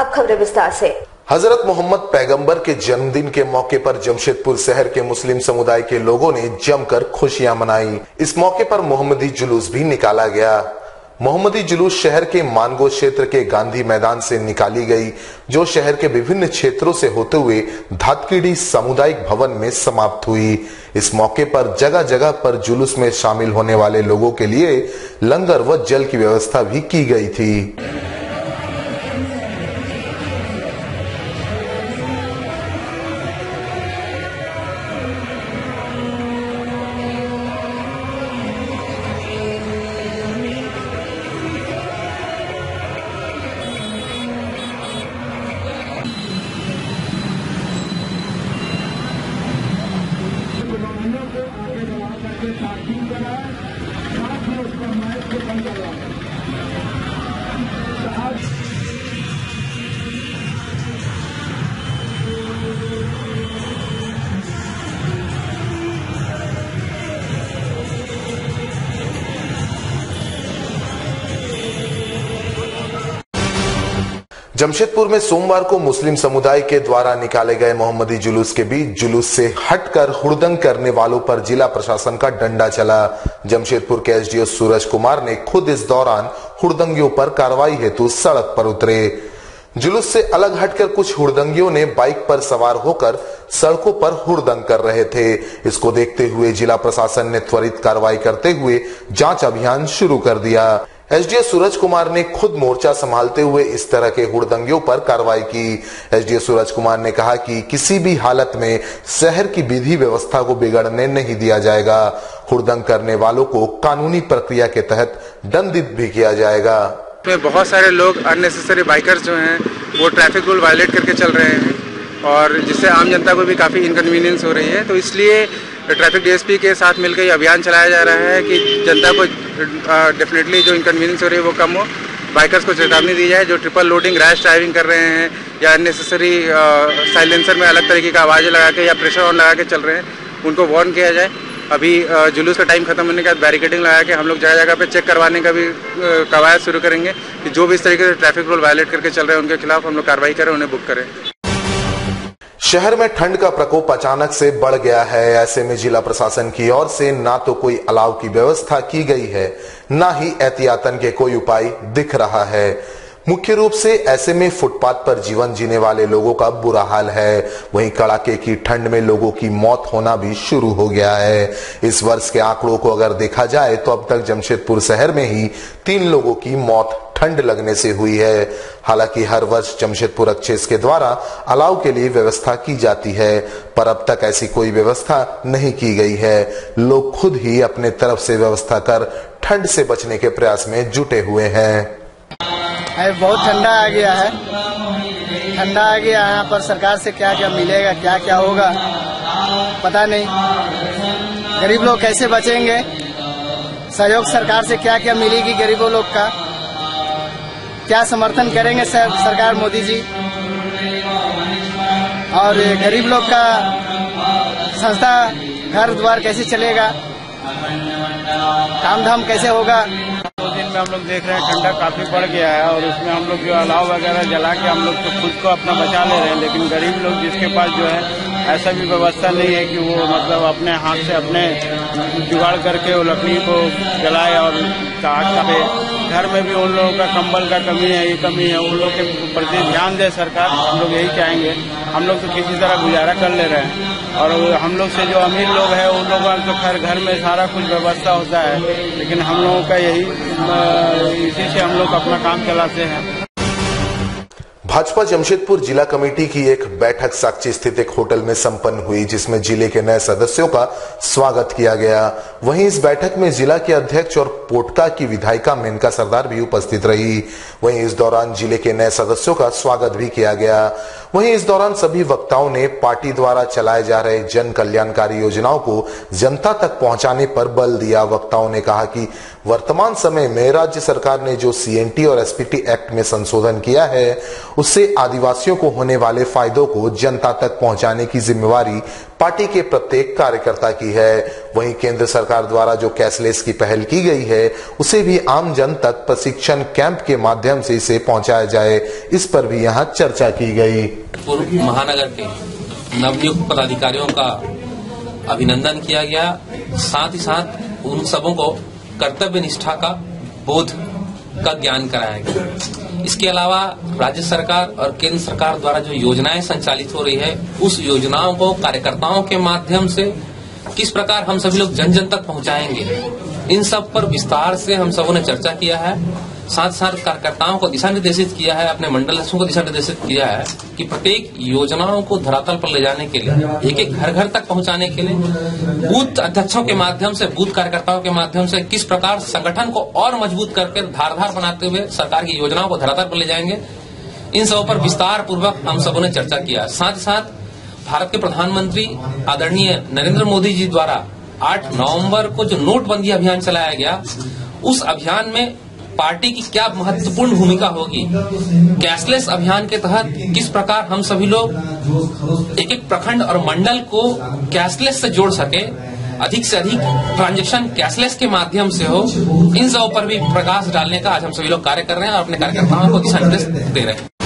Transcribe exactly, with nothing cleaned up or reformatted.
अब खबरें विस्तार से। हजरत मोहम्मद पैगंबर के जन्मदिन के मौके पर जमशेदपुर शहर के मुस्लिम समुदाय के लोगों ने जमकर खुशियां मनाई। इस मौके पर मोहम्मदी जुलूस भी निकाला गया। मोहम्मदी जुलूस शहर के मानगो क्षेत्र के गांधी मैदान से निकाली गई, जो शहर के विभिन्न क्षेत्रों से होते हुए धातकीडी सामुदायिक भवन में समाप्त हुई। इस मौके पर जगह जगह पर जुलूस में शामिल होने वाले लोगों के लिए लंगर व जल की व्यवस्था भी की गई थी। जमशेदपुर में सोमवार को मुस्लिम समुदाय के द्वारा निकाले गए मोहम्मदी जुलूस के बीच जुलूस से हटकर हुड़दंग करने वालों पर जिला प्रशासन का डंडा चला। जमशेदपुर के एसडीओ सूरज कुमार ने खुद इस दौरान हुड़दंगियों पर कार्रवाई हेतु सड़क पर उतरे। जुलूस से अलग हटकर कुछ हुड़दंगियों ने बाइक पर सवार होकर सड़कों पर हुड़दंग कर रहे थे। इसको देखते हुए जिला प्रशासन ने त्वरित कार्रवाई करते हुए जांच अभियान शुरू कर दिया। एसडीओ सूरज कुमार ने खुद मोर्चा संभालते हुए इस तरह के हुड़दंगियों पर कार्रवाई की। एसडीओ सूरज कुमार ने कहा कि किसी भी हालत में शहर की विधि व्यवस्था को बिगड़ने नहीं दिया जाएगा। हुड़दंग करने वालों को कानूनी प्रक्रिया के तहत दंडित भी किया जाएगा। में बहुत सारे लोग अननेसेसरी बाइकर्स जो हैं वो ट्रैफिक रूल वायलेट करके चल रहे हैं और जिससे आम जनता को भी काफ़ी इनकन्वीनियंस हो रही है। तो इसलिए ट्रैफिक डीएसपी के साथ मिलकर ये अभियान चलाया जा रहा है कि जनता को डेफिनेटली जो इनकन्वीनियंस हो रही है वो कम हो। बाइकर्स को चेतावनी दी जाए जो ट्रिपल लोडिंग रैश ड्राइविंग कर रहे हैं या अननेसेसरी साइलेंसर में अलग तरीके का आवाज़ें लगा के या प्रेशर ऑन लगा के चल रहे हैं, उनको वार्न किया जाए। अभी जुलूस का टाइम खत्म होने के बाद बैरिकेडिंग लगा के हम लोग जगह जगह पे चेक करवाने का भी कवायद शुरू करेंगे कि जो भी इस तरीके से ट्रैफिक रूल वायलेट करके चल रहे हैं उनके खिलाफ हम लोग कार्रवाई करें, उन्हें बुक करें। शहर में ठंड का प्रकोप अचानक से बढ़ गया है। ऐसे में जिला प्रशासन की ओर से ना तो कोई अलाव की व्यवस्था की गई है, ना ही एहतियातन के कोई उपाय दिख रहा है। मुख्य रूप से ऐसे में फुटपाथ पर जीवन जीने वाले लोगों का बुरा हाल है। वहीं कड़ाके की ठंड में लोगों की मौत होना भी शुरू हो गया है। इस वर्ष के आंकड़ों को अगर देखा जाए तो अब तक जमशेदपुर शहर में ही तीन लोगों की मौत ठंड लगने से हुई है। हालांकि हर वर्ष जमशेदपुर एक्सेस के द्वारा अलाव के लिए व्यवस्था की जाती है, पर अब तक ऐसी कोई व्यवस्था नहीं की गई है। लोग खुद ही अपने तरफ से व्यवस्था कर ठंड से बचने के प्रयास में जुटे हुए हैं। बहुत ठंडा आ गया है, ठंडा आ गया है। यहाँ पर सरकार से क्या क्या मिलेगा, क्या क्या होगा पता नहीं। गरीब लोग कैसे बचेंगे, सहयोग सरकार से क्या क्या मिलेगी, गरीबों लोग का क्या समर्थन करेंगे सर, सरकार मोदी जी। और गरीब लोग का संस्था घर द्वार कैसे चलेगा, काम धाम कैसे होगा। दो दिन में हम लोग देख रहे हैं ठंडा काफी बढ़ गया है और उसमें हम लोग जो अलाव वगैरह जला के हम लोग तो खुद को अपना बचा ले रहे हैं, लेकिन गरीब लोग जिसके पास जो है ऐसा भी व्यवस्था नहीं है कि वो मतलब अपने हाथ से अपने जुगाड़ करके वो लकड़ी को जलाए और आग करे। घर में भी उन लोगों का कंबल का कमी है, ये कमी है, उन लोगों के प्रति ध्यान दे सरकार। हम लोग यही चाहेंगे। हम लोग तो किसी तरह गुजारा कर ले रहे हैं और हम लोग से जो अमीर लोग हैं उन लोगों का तो खैर घर में सारा कुछ व्यवस्था होता है, लेकिन हम लोगों का यही इसी से हम लोग अपना काम चलाते हैं। भाजपा जमशेदपुर जिला कमेटी की एक बैठक साक्षी स्थित एक होटल में संपन्न हुई, जिसमें जिले के नए सदस्यों का स्वागत किया गया। वहीं इस बैठक में जिला के अध्यक्ष और पोटका की विधायिका मेनका सरदार भी उपस्थित रही। वहीं इस दौरान जिले के नए सदस्यों का स्वागत भी किया गया। वहीं इस दौरान सभी वक्ताओं ने पार्टी द्वारा चलाए जा रहे जन कल्याणकारी योजनाओं को जनता तक पहुंचाने पर बल दिया। वक्ताओं ने कहा कि वर्तमान समय में राज्य सरकार ने जो सीएनटी और एसपीटी एक्ट में संशोधन किया है, उससे आदिवासियों को होने वाले फायदों को जनता तक पहुंचाने की जिम्मेवारी पार्टी के प्रत्येक कार्यकर्ता की है। वहीं केंद्र सरकार द्वारा जो कैशलेस की पहल की गई है उसे भी आम जन तक प्रशिक्षण कैंप के माध्यम से इसे पहुंचाया जाए, इस पर भी यहाँ चर्चा की गई। पूर्व महानगर के नवनियुक्त पदाधिकारियों का अभिनंदन किया गया, साथ ही साथ उन सबों को कर्तव्य निष्ठा का बोध का ज्ञान कराया गया। इसके अलावा राज्य सरकार और केंद्र सरकार द्वारा जो योजनाएं संचालित हो रही है उस योजनाओं को कार्यकर्ताओं के माध्यम से किस प्रकार हम सभी लोग जन जन तक पहुंचाएंगे, इन सब पर विस्तार से हम सबों ने चर्चा किया है। साथ साथ कार्यकर्ताओं को दिशा निर्देशित किया है, अपने मंडलों को दिशा निर्देशित किया है कि प्रत्येक योजनाओं को धरातल पर ले जाने के लिए, एक एक घर घर तक पहुंचाने के लिए बूथ अध्यक्षों के माध्यम से, बूथ कार्यकर्ताओं के माध्यम से किस प्रकार संगठन को और मजबूत करके धारदार बनाते हुए सरकार की योजनाओं को धरातल पर ले जाएंगे, इन सब पर विस्तार पूर्वक हम सबों ने चर्चा किया। साथ ही साथ भारत के प्रधानमंत्री आदरणीय नरेंद्र मोदी जी द्वारा आठ नवंबर को जो नोटबंदी अभियान चलाया गया, उस अभियान में पार्टी की क्या महत्वपूर्ण भूमिका होगी, कैशलेस अभियान के तहत किस प्रकार हम सभी लोग एक एक प्रखंड और मंडल को कैशलेस से जोड़ सके, अधिक से अधिक ट्रांजैक्शन कैशलेस के माध्यम से हो, इन सब पर भी प्रकाश डालने का आज हम सभी लोग कार्य कर रहे हैं और अपने कार्यकर्ताओं को दिशा निर्देश दे रहे हैं।